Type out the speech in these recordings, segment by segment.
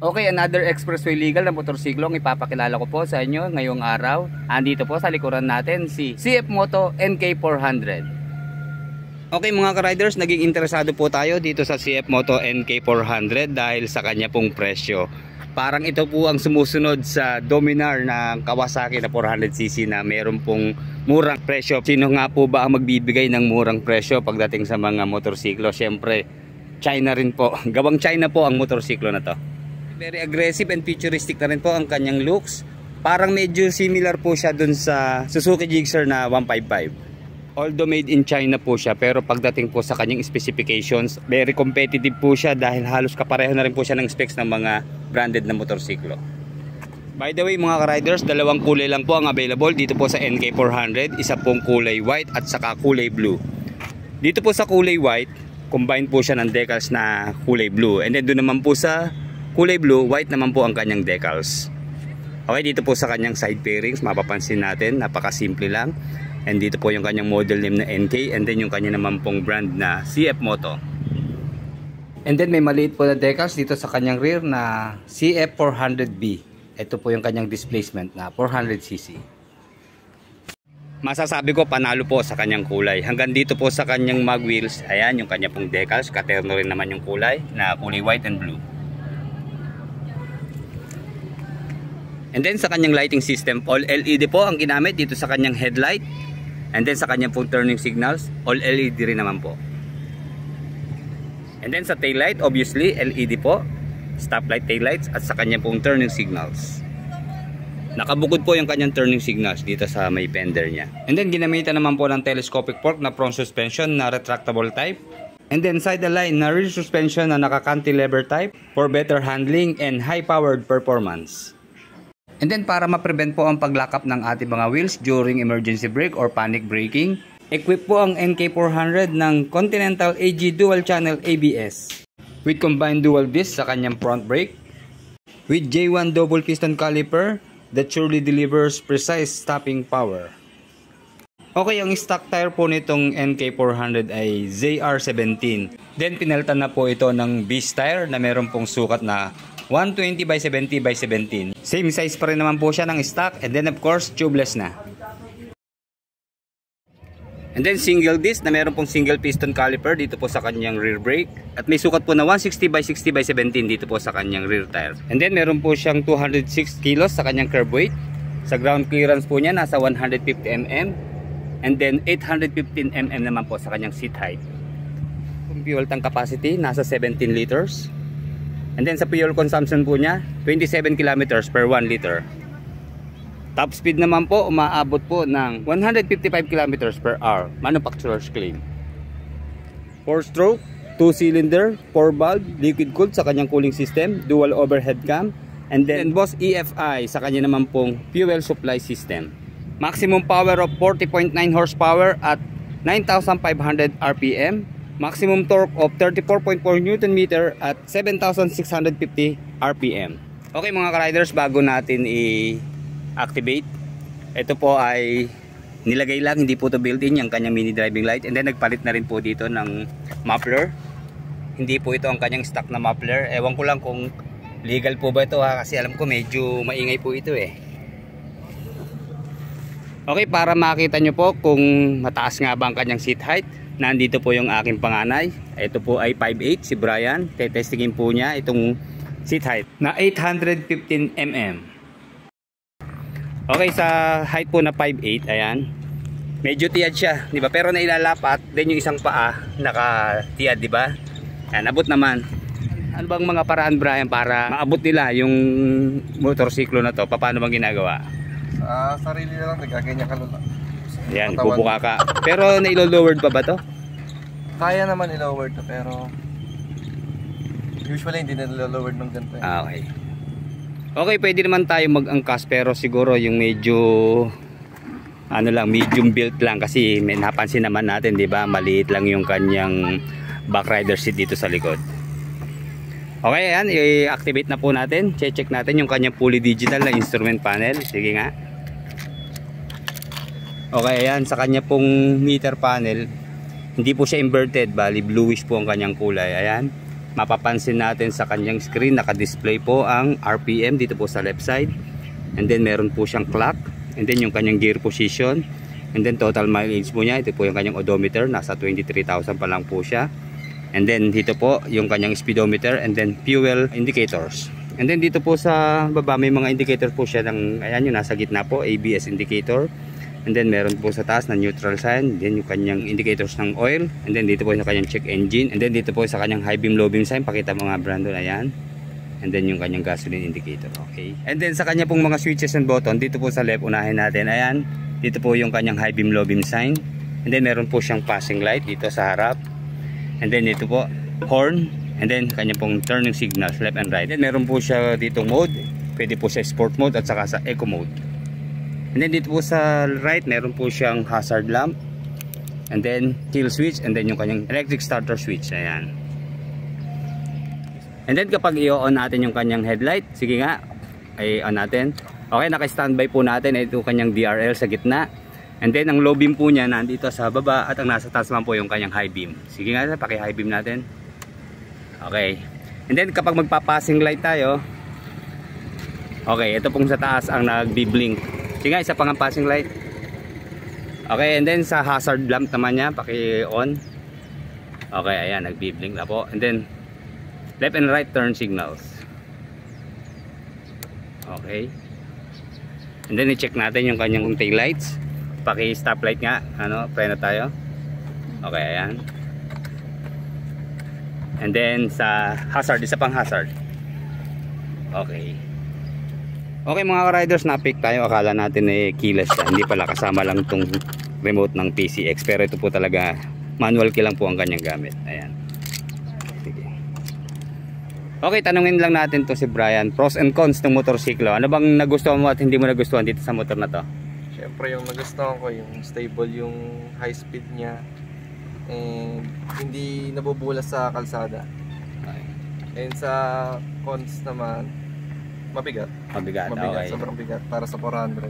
Okay, another expressway legal na motorsiklo ang ipapakilala ko po sa inyo ngayong araw. Andito po sa likuran natin si CF Moto NK400. Okay mga ka-riders, naging interesado po tayo dito sa CF Moto NK400 dahil sa kanya pong presyo. Parang ito po ang sumusunod sa Dominar ng Kawasaki na 400cc na meron pong murang presyo. Sino nga po ba ang magbibigay ng murang presyo pagdating sa mga motorsiklo? Siyempre, China rin po. Gawang China po ang motorsiklo na to. Very aggressive and futuristic na rin po ang kanyang looks. Parang medyo similar po siya dun sa Suzuki Gixxer na 155. Although made in China po siya, pero pagdating po sa kanyang specifications, very competitive po siya dahil halos kapareho na rin po siya ng specs ng mga branded na motorsiklo. By the way mga ka-riders, dalawang kulay lang po ang available dito po sa NK400. Isa pong kulay white at saka kulay blue. Dito po sa kulay white, combine po siya ng decals na kulay blue. And then doon naman po sa kulay blue, white naman po ang kanyang decals. Okay, dito po sa kanyang side fairings, mapapansin natin, napakasimple lang. And dito po yung kanyang model name na NK, and then yung kanya naman pong brand na CF Moto. And then may maliit po na decals dito sa kanyang rear na CF400B. Ito po yung kanyang displacement na 400cc. Masasabi ko panalo po sa kanyang kulay. Hanggang dito po sa kanyang mag wheels, ayan yung kanya pong decals, katerno rin naman yung kulay na kulay white and blue. And then sa kanyang lighting system, all LED po ang ginamit dito sa kanyang headlight. And then sa kanyang pong turning signals, all LED rin naman po. And then sa taillight, obviously LED po, stoplight taillights at sa kanyang pong turning signals. Nakabukod po yung kanyang turning signals dito sa may fender niya. And then ginamitan naman po ng telescopic fork na front suspension na retractable type. And then side align na rear suspension na naka-cantilever type for better handling and high-powered performance. And then para ma-prevent po ang pag-lock up ng ating mga wheels during emergency brake or panic braking, equip po ang NK400 ng Continental AG Dual Channel ABS with combined dual disc sa kanyang front brake, with J1 double piston caliper that surely delivers precise stopping power. Okay, ang stock tire po nitong NK400 ay ZR17. Then pinalitan na po ito ng Beast tire na meron pong sukat na 120 by 70 by 17. Same size pa rin naman po siya ng stock, and then of course tubeless na. And then single disc na meron pong single piston caliper dito po sa kanyang rear brake, at may sukat po na 160 by 60 by 17 dito po sa kanyang rear tire. And then meron po siyang 206 kilos sa kanyang curb weight. Sa ground clearance po niya nasa 150 mm, and then 815 mm naman po sa kanyang seat height. Kung fuel tank capacity nasa 17 liters. And then sa fuel consumption po niya, 27 kilometers per 1 liter. Top speed naman po, umaabot po ng 155 kilometers per hour. Manufacturer's claim. 4-stroke, 2-cylinder, 4-valve, liquid cooled sa kanyang cooling system, dual overhead cam, and then Boss EFI sa kanya naman pong fuel supply system. Maximum power of 40.9 horsepower at 9,500 RPM. Maximum torque of 34.4 Nm at 7,650 RPM. Okay mga ka-riders, bago natin i-activate, ito po ay nilagay lang, hindi po ito built-in yung kanyang mini driving light. And then nagpalit na rin po dito ng muffler. Hindi po ito ang kanyang stock na muffler. Ewan ko lang kung legal po ba ito ha, kasi alam ko medyo maingay po ito eh. Okay, para makita nyo po kung mataas nga ba ang kanyang seat height, nandito po yung aking panganay. Ito po ay 5'8", si Brian. Tetestingin po niya itong seat height na 815 mm. Okay, sa height po na 5'8", ayan, medyo tiyad siya, di ba? Pero nailalapat din yung isang paa nakatiyad, di ba? Ayan, abot naman. Ano bang mga paraan, Brian, para maabot nila yung motorsiklo na to? Paano bang ginagawa? Sarili na lang, nagkaganyan ka lang. Yan, bubuka ka. Pero nailo-lowered pa ba to? Kaya naman i-lowered to, pero usually hindi na nilo-lowered ng ganito. Okay. Okay, pwede naman tayo mag-angkas, pero siguro yung medyo ano lang, medium built lang, kasi may napansin naman natin, di ba? Maliit lang yung kanyang back rider seat dito sa likod. Okay, ayan, i-activate na po natin. Check natin yung kanyang fully digital na instrument panel. Sige nga. Okay, ayan, sa kanya pong meter panel, hindi po siya inverted, bali bluish po ang kanyang kulay. Ayan, mapapansin natin sa kanyang screen, naka-display po ang RPM dito po sa left side. And then meron po siyang clock. And then yung kanyang gear position. And then total mileage po niya. Ito po yung kanyang odometer. Nasa 23,000 pa lang po siya. And then dito po yung kanyang speedometer. And then fuel indicators. And then dito po sa baba may mga indicator po siya ng, ayan yung nasa gitna po, ABS indicator. And then meron po sa taas na neutral sign. Then yung kanyang indicators ng oil. And then dito po sa kanyang check engine. And then dito po sa kanyang high beam low beam sign. Pakita mo nga Brandon, ayan. And then yung kanyang gasoline indicator, okay. And then sa kanya pong mga switches and button, dito po sa left, unahin natin, ayan. Dito po yung kanyang high beam low beam sign. And then meron po siyang passing light dito sa harap. And then dito po, horn. And then kanya pong turning signals, left and right. And then meron po siya dito mode. Pwede po sa sport mode at saka sa eco mode. And then dito po sa right, meron po siyang hazard lamp. And then kill switch. And then yung kanyang electric starter switch, ayan. And then kapag i-on natin yung kanyang headlight, sige nga, ay on natin. Okay, naka-standby po natin. Ito kanyang DRL sa gitna. And then ang low beam po niya nandito sa baba at ang nasa taas naman po yung kanyang high beam. Sige nga, paki-high beam natin. Okay. And then kapag magpa-passing light tayo, okay, ito pong sa taas ang nagbi-blink. Sige nga, isa pang ang passing light. Okay, and then sa hazard lamp naman niya, paki-on. Okay, ayan, nagbi-blink na po. And then left and right turn signals. Okay. And then i-check natin yung kanyang tail lights. Paki-stoplight nga, ano, preno tayo. Okay, ayan. And then sa hazard, isa pang hazard. Okay. Okay mga riders, na-pick tayo. Akala natin eh keyless siya. Hindi pala, kasama lang tong remote ng PCX. Pero ito po talaga manual key lang po ang kanyang gamit. Ayan. Sige. Okay, tanungin lang natin to si Brian. Pros and cons ng motorsiklo. Ano bang nagustuhan mo at hindi mo nagustuhan dito sa motor na to? Siyempre yung nagustuhan ko, yung stable yung high speed niya. And hindi nabubulas sa kalsada. Okay. And sa cons naman, mabigat. Mabigat, okay. Sobrang bigat para sa 400.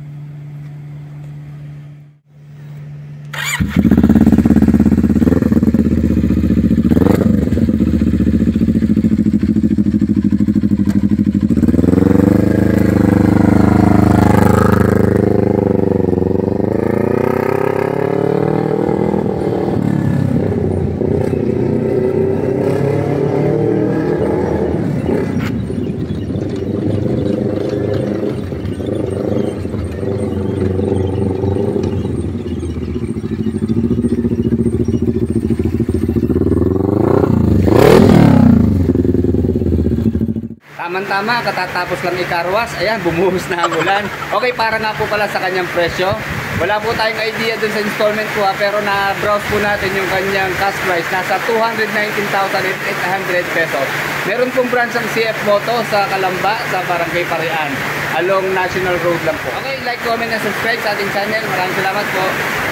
Tama, katatapos lang ikarwas. Ayan, bumuhos na ang ulan. Okay, para nga po pala sa kanyang presyo. Wala po tayong idea dun sa installment po pero na-browse po natin yung kanyang cash price. Nasa 219,800 pesos. Meron pong branch ang CF Moto sa Calamba, sa Barangay Parian. Along National Road lang po. Okay, like, comment, and subscribe sa ating channel. Maraming salamat po.